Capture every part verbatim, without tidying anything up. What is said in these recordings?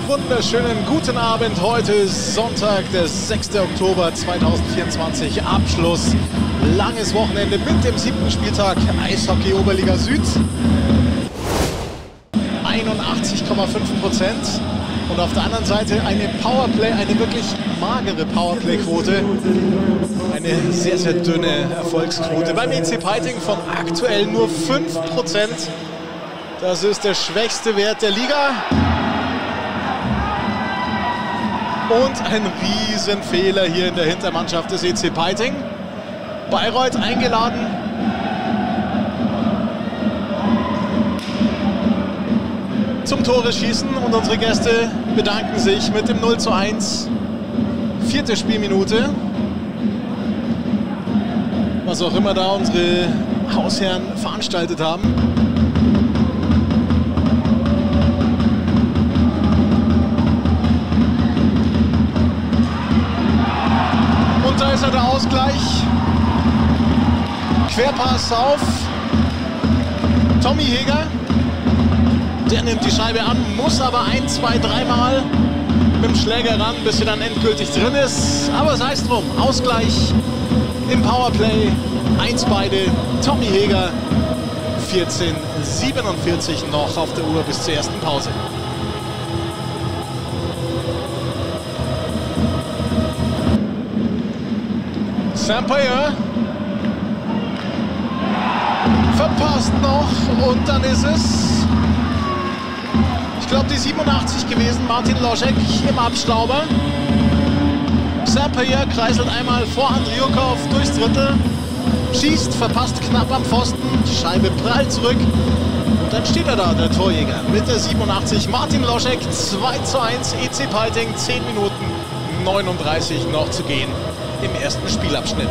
Wunderschönen guten Abend. Heute ist Sonntag, der sechste Oktober zweitausendvierundzwanzig. Abschluss. Langes Wochenende mit dem siebten Spieltag Eishockey Oberliga Süd. einundachtzig Komma fünf Prozent. Und auf der anderen Seite eine Powerplay, eine wirklich magere Powerplay-Quote. Eine sehr, sehr dünne Erfolgsquote beim E C Peiting von aktuell nur fünf Prozent. Das ist der schwächste Wert der Liga. Und ein Riesenfehler hier in der Hintermannschaft des E C Peiting. Bayreuth eingeladen. Zum Tore schießen und unsere Gäste bedanken sich mit dem null zu eins. Vierte Spielminute. Was auch immer da unsere Hausherren veranstaltet haben. Und da ist er, der Ausgleich. Querpass auf Tommy Heger. Der nimmt die Scheibe an, muss aber ein, zwei, dreimal mit dem Schläger ran, bis sie dann endgültig drin ist. Aber sei es drum, Ausgleich im Powerplay. eins beide, Tommy Heger. vierzehn siebenundvierzig noch auf der Uhr bis zur ersten Pause. Saint-Payer verpasst noch und dann ist es, ich glaube, die siebenundachtzig gewesen, Martin Loschek im Abstauber. Saint-Payer kreiselt einmal vor Andriukov durchs Drittel, schießt, verpasst knapp am Pfosten, die Scheibe prallt zurück und dann steht er da, der Torjäger, mit der siebenundachtzig. Martin Loschek, zwei zu eins, E C Peiting, zehn Minuten neununddreißig noch zu gehen im ersten Spielabschnitt.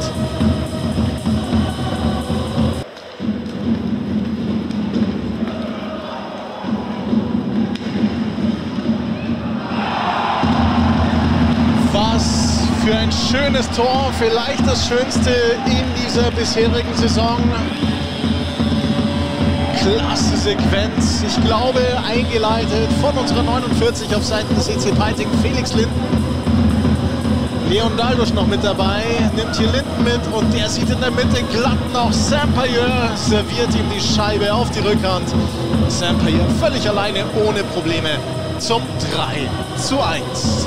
Für ein schönes Tor, vielleicht das schönste in dieser bisherigen Saison. Klasse Sequenz, ich glaube eingeleitet von unserer neunundvierzig auf Seiten des E C Peiting, Felix Linden. Leon Daldusch noch mit dabei, nimmt hier Linden mit und der sieht in der Mitte glatt noch Saint-Payer, serviert ihm die Scheibe auf die Rückhand. Saint-Payer völlig alleine, ohne Probleme zum drei zu eins.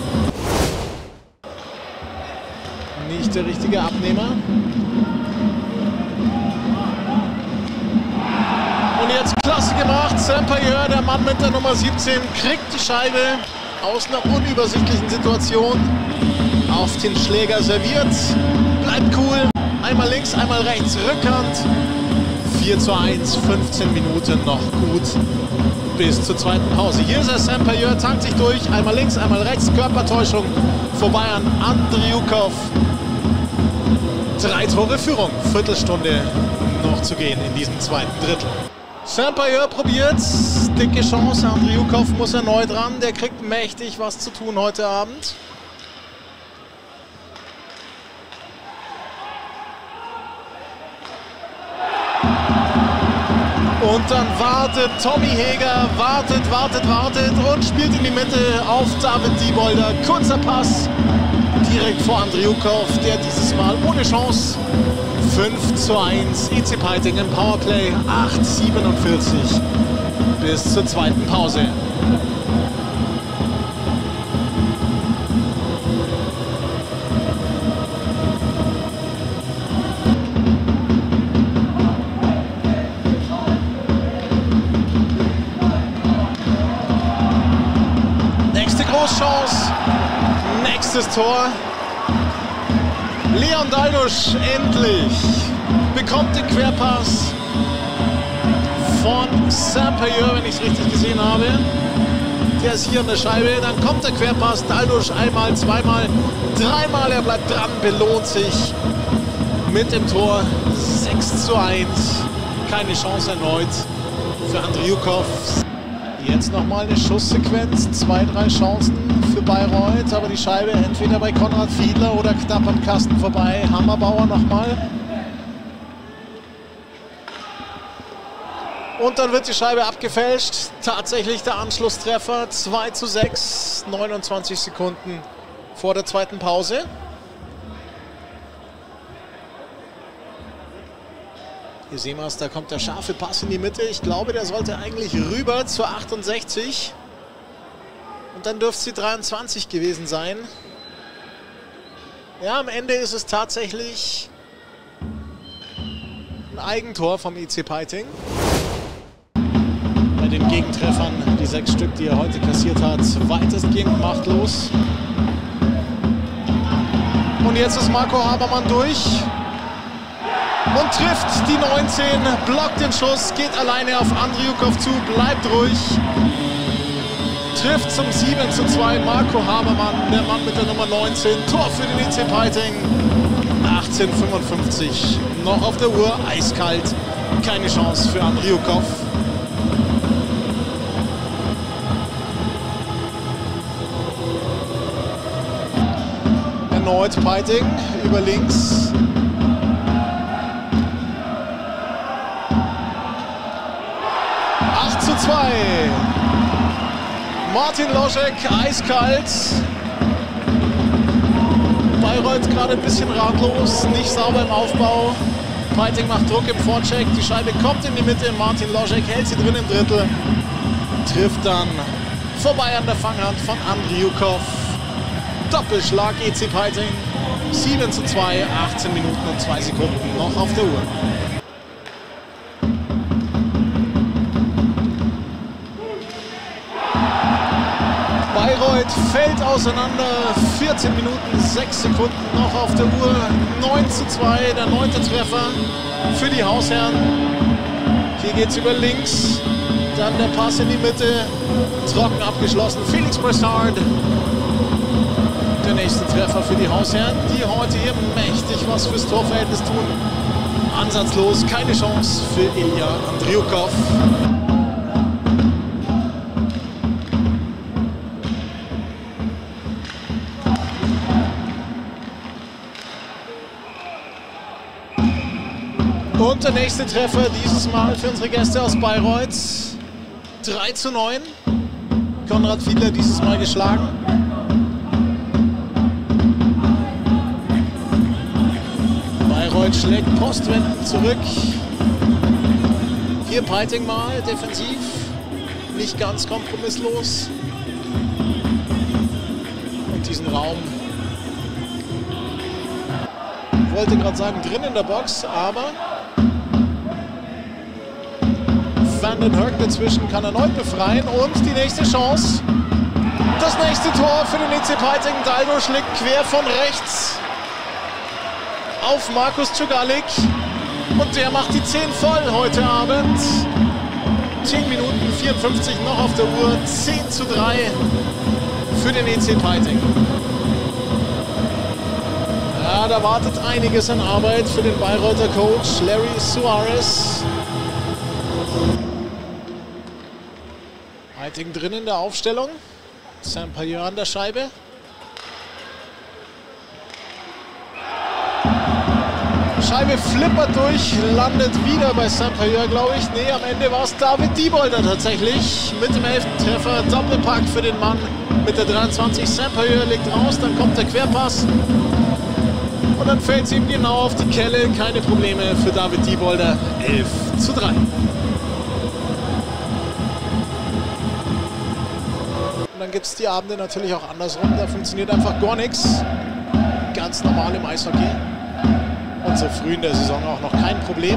Nicht der richtige Abnehmer. Und jetzt klasse gemacht. Saint-Payer, der Mann mit der Nummer siebzehn, kriegt die Scheibe aus einer unübersichtlichen Situation auf den Schläger serviert. Bleibt cool. Einmal links, einmal rechts. Rückhand. vier zu eins. fünfzehn Minuten noch gut bis zur zweiten Pause. Hier ist er, Saint-Payer, tankt sich durch. Einmal links, einmal rechts. Körpertäuschung vorbei an Andriukov. Drei Tore Führung, Viertelstunde noch zu gehen in diesem zweiten Drittel. Saint-Payer probiert's, dicke Chance, Andriukov muss erneut ran, der kriegt mächtig was zu tun heute Abend. Und dann wartet Tommy Heger, wartet, wartet, wartet und spielt in die Mitte auf David Diebolder. Kurzer Pass. Direkt vor Andriukov, der dieses Mal ohne Chance. fünf zu eins, E C Peiting im Powerplay, acht siebenundvierzig bis zur zweiten Pause. Nächste Großchance. Nächstes Tor. Leon Daldusch endlich bekommt den Querpass von Saint-Payer, wenn ich es richtig gesehen habe. Der ist hier an der Scheibe. Dann kommt der Querpass. Daldusch einmal, zweimal, dreimal. Er bleibt dran, belohnt sich mit dem Tor. sechs zu eins. Keine Chance erneut für Andriukov. Jetzt nochmal eine Schusssequenz. Zwei, drei Chancen für Bayreuth, aber die Scheibe entweder bei Konrad Fiedler oder knapp am Kasten vorbei. Hammerbauer nochmal. Und dann wird die Scheibe abgefälscht. Tatsächlich der Anschlusstreffer. zwei zu sechs, neunundzwanzig Sekunden vor der zweiten Pause. Hier sehen wir es, da kommt der scharfe Pass in die Mitte. Ich glaube, der sollte eigentlich rüber zur achtundsechzig. Und dann dürfte sie dreiundzwanzig gewesen sein. Ja, am Ende ist es tatsächlich ein Eigentor vom I C Peiting. Bei den Gegentreffern, die sechs Stück, die er heute kassiert hat, weitestgehend machtlos. Und jetzt ist Marco Habermann durch. Und trifft die neunzehn, blockt den Schuss, geht alleine auf Andriukov zu, bleibt ruhig. Trifft zum sieben zu zwei Marco Habermann, der Mann mit der Nummer neunzehn. Tor für den I C Peiting. achtzehn fünfundfünfzig, noch auf der Uhr, eiskalt. Keine Chance für Andriukov. Erneut Peiting über links. acht zu zwei. Martin Loschek, eiskalt. Bayreuth gerade ein bisschen ratlos, nicht sauber im Aufbau. Peiting macht Druck im Vorcheck. Die Scheibe kommt in die Mitte. Martin Loschek hält sie drin im Drittel. Trifft dann vorbei an der Fanghand von Andriukov. Doppelschlag E C Peiting. sieben zu zwei, achtzehn Minuten und zwei Sekunden noch auf der Uhr. Bayreuth fällt auseinander, vierzehn Minuten, sechs Sekunden noch auf der Uhr, neun zu zwei, der neunte Treffer für die Hausherren. Hier geht es über links, dann der Pass in die Mitte, trocken abgeschlossen, Felix Brassard. Der nächste Treffer für die Hausherren, die heute hier mächtig was fürs Torverhältnis tun. Ansatzlos, keine Chance für Ilya Andriukov. Und der nächste Treffer dieses Mal für unsere Gäste aus Bayreuth. drei zu neun. Konrad Fiedler dieses Mal geschlagen. Bayreuth schlägt postwendend zurück. Hier Peiting mal defensiv. Nicht ganz kompromisslos. Und diesen Raum. Ich wollte gerade sagen, drin in der Box, aber Van den Herk dazwischen kann erneut befreien und die nächste Chance. Das nächste Tor für den E C Peiting. Daldo schlägt quer von rechts auf Markus Cugalik und der macht die zehn voll heute Abend. zehn Minuten vierundfünfzig noch auf der Uhr. zehn zu drei für den E C Peiting. Ja, da wartet einiges an Arbeit für den Bayreuther Coach Larry Suarez. Peiting drin in der Aufstellung. Saint-Payer an der Scheibe. Scheibe flippert durch, landet wieder bei Saint-Payer, glaube ich. Nee, am Ende war es David Diebolder tatsächlich. Mit dem elften Treffer, Doppelpack für den Mann mit der dreiundzwanzig. Saint-Payer legt raus, dann kommt der Querpass. Und dann fällt es ihm genau auf die Kelle. Keine Probleme für David Diebolder. elf zu drei. Und dann gibt es die Abende natürlich auch andersrum. Da funktioniert einfach gar nichts. Ganz normal im Eishockey. Und so früh in der Saison auch noch kein Problem.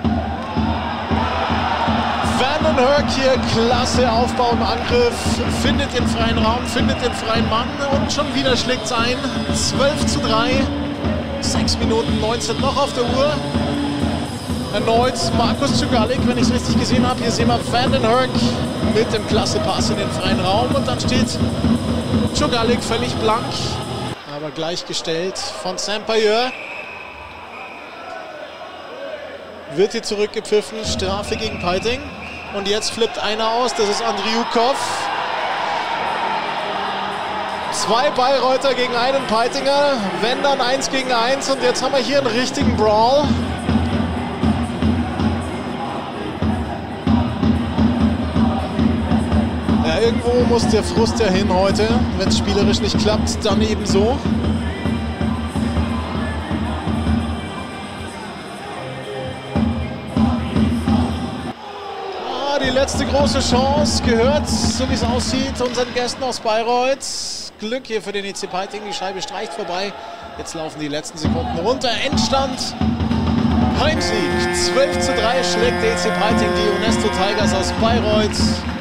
Van den Herk hier, klasse Aufbau im Angriff. Findet den freien Raum, findet den freien Mann. Und schon wieder schlägt es ein. zwölf zu drei. sechs Minuten neunzehn noch auf der Uhr. Erneut Markus Cugalik, wenn ich es richtig gesehen habe. Hier sehen wir Van den Herk mit dem klasse Pass in den freien Raum. Und dann steht Cugalik völlig blank, aber gleichgestellt von Saint-Payer. Wird hier zurückgepfiffen, Strafe gegen Peiting. Und jetzt flippt einer aus, das ist Andriukov. Zwei Bayreuther gegen einen Peitinger, wenn dann eins gegen eins. Und jetzt haben wir hier einen richtigen Brawl. irgendwo muss der Frust ja hin heute. Wenn es spielerisch nicht klappt, dann ebenso. Ah, die letzte große Chance gehört, so wie es aussieht, unseren Gästen aus Bayreuth. Glück hier für den E C Peiting. Die Scheibe streicht vorbei. Jetzt laufen die letzten Sekunden runter. Endstand. Heimsieg. zwölf zu drei schlägt der E C Peiting die Unesto Tigers aus Bayreuth.